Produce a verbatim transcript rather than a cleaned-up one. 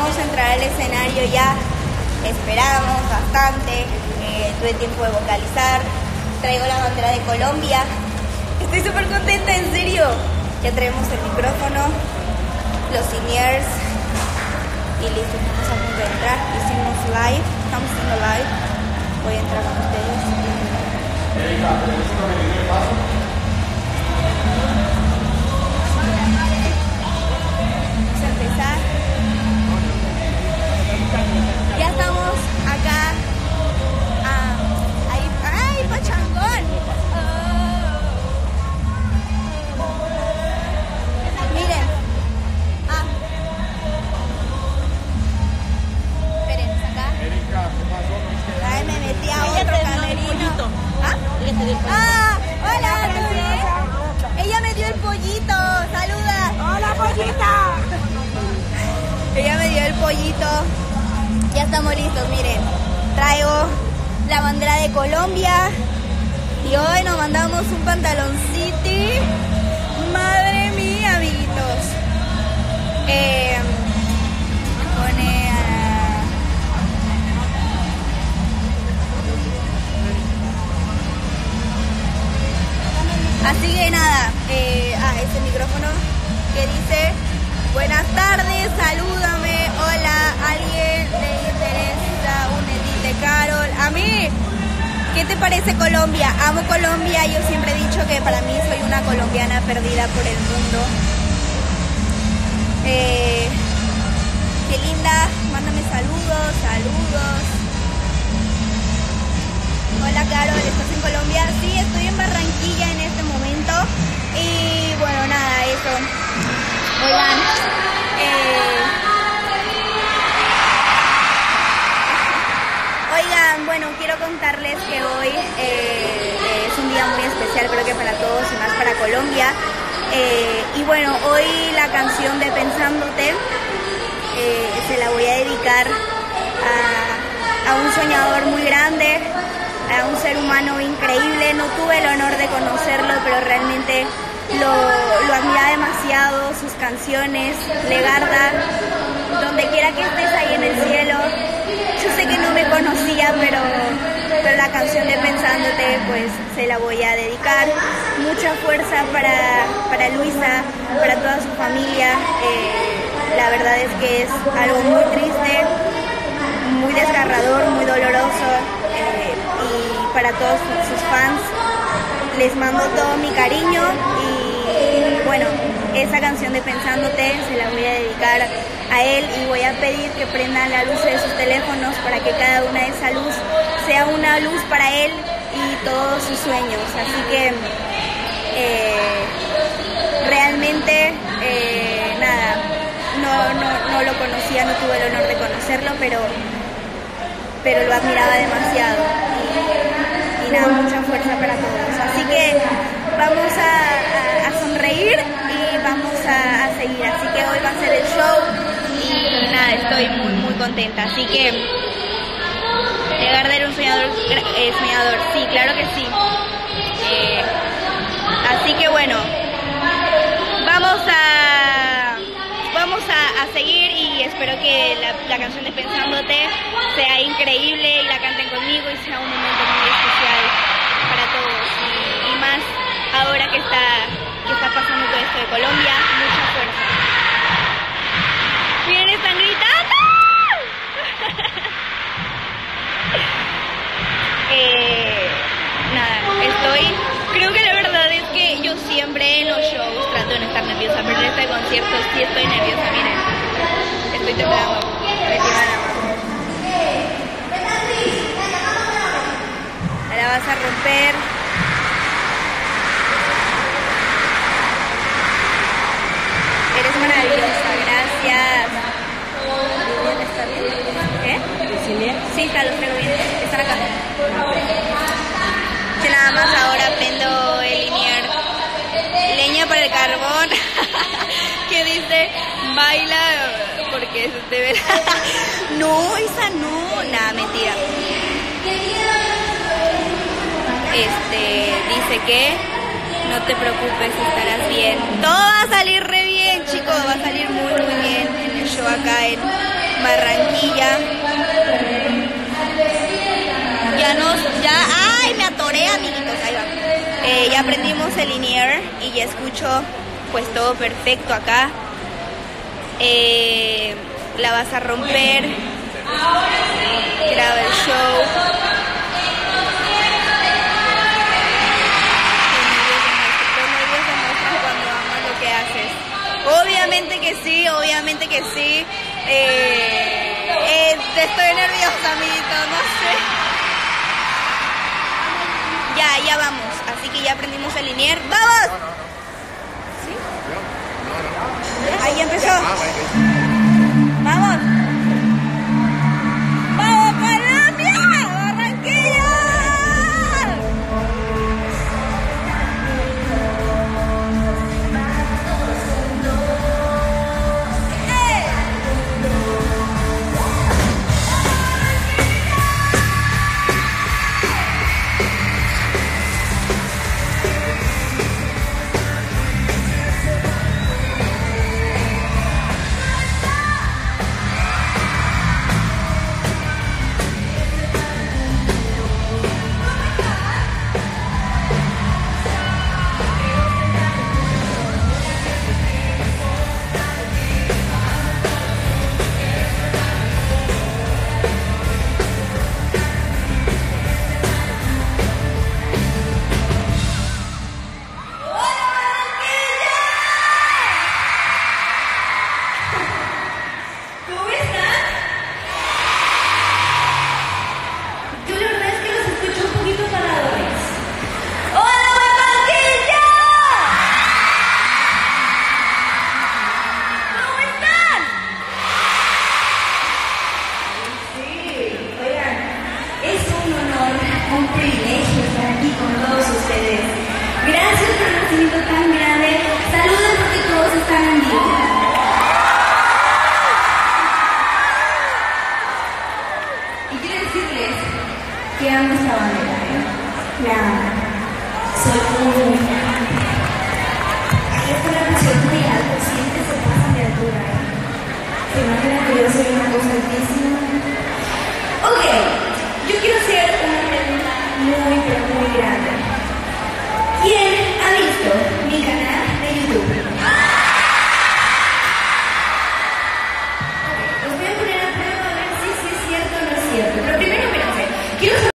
vamos a entrar al escenario ya. Esperamos bastante. Eh, tuve tiempo de vocalizar. Traigo la bandera de Colombia. Estoy súper contenta, en serio. Ya traemos el micrófono, los seniors y listo, estamos a punto de entrar. Hicimos live, estamos haciendo live. Voy a entrar con ustedes. Erika, ¿tenés una medida de paso? Vamos a empezar. Ya estamos acá. Ah, ahí, ¡ay, pachangón! Miren. Ah. Esperen, acá. Erika, ¿qué pasó? Ay, me metí a otro camerino. ¿Ah? Ah, hola, Luis. Ella me dio el pollito. Saluda. Hola, pollita. Ella me dio el pollito. Ya estamos listos, miren. Traigo la bandera de Colombia. Y hoy nos mandamos un pantaloncito. Madre mía, amiguitos. Eh, pone a... Así que nada, eh, ah, ese micrófono que dice: buenas tardes, salúdame, hola, ¿alguien le interesa un edit de Carol? A mí, ¿qué te parece Colombia? Amo Colombia, yo siempre he dicho que para mí soy una colombiana perdida por el mundo. Eh, qué linda, mándame saludos, saludos. Hola Carol, ¿estás en Colombia? Sí, estoy en Barranquilla en este momento. Y bueno, nada, eso. Oigan, eh... Oigan, bueno, quiero contarles que hoy eh, es un día muy especial, creo que para todos y más para Colombia. Eh, y bueno, hoy la canción de Pensándote eh, se la voy a dedicar a, a un soñador muy grande, a un ser humano increíble. No tuve el honor de conocerlo, pero realmente lo, lo admiraba demasiado, sus canciones. Legarda, donde quiera que estés ahí en el cielo. Yo sé que no me conocía, pero, pero la canción de Pensándote pues se la voy a dedicar. Mucha fuerza para, para Luisa, para toda su familia. Eh, la verdad es que es algo muy triste, muy desgarrador, muy doloroso. Eh, y para todos sus fans les mando todo mi cariño y bueno, esa canción de Pensándote se la voy a dedicar a él y voy a pedir que prendan la luz de sus teléfonos para que cada una de esa luz sea una luz para él y todos sus sueños. Así que eh, realmente eh, nada, no, no, no lo conocía, no tuve el honor de conocerlo, pero pero lo admiraba demasiado y, y nada, mucha fuerza para todos. Así que vamos a, a, a sonreír y vamos a, a seguir. Así que hoy va a ser el show y nada, estoy muy muy contenta. Así que Legarda era un soñador, eh, soñador, sí, claro que sí. Eh, así que bueno, vamos a vamos a, a seguir y espero que la, la canción de Pensándote sea increíble y la canten conmigo y sea un momento muy especial para todos y, y más ahora que está, que está pasando todo esto de Colombia. Mucha fuerza. Miren, están gritando. eh, nada, estoy, creo que la verdad es que yo siempre en los shows trato de no estar nerviosa, pero en este concierto sí estoy nerviosa, miren, estoy temblando, me tiembla la mano. La vas a romper. Eres maravillosa, gracias. ¿Está bien? ¿Qué? Sí, está, los traigo bien. Están acá. Que nada más ahora prendo el linear. Leña para el carbón. Que dice, baila porque de verdad. No, esa no. Nada, mentira. Este, dice que no te preocupes, estarás bien. Todo va a salir re bien, chicos. Va a salir muy, muy bien en el show acá en Barranquilla. Ya nos, ya, ay, me atoré, amiguitos, ahí va. Eh, ya aprendimos el linear y ya escucho pues todo perfecto acá. Eh, la vas a romper. Graba el show. Obviamente que sí, obviamente que sí. Eh, eh, estoy nerviosa, amiguito, no sé. Ya, ya vamos. Así que ya aprendimos el linear. ¡Vamos! ¿Sí? Ahí empezó. ¡Vamos! ¡Vamos, Colombia! ¡Barranquilla! Un privilegio estar aquí con todos ustedes. Gracias por el recibimiento tan grande. Saluden porque todos están en vivo. Y quiero decirles que amo esta bandera, ¿eh? La amo. Soy muy fan. Aquí está la presión muy alta, siempre se pasan de altura, ¿eh? Se imagina que yo soy una cosa altísima. Ok, yo quiero ser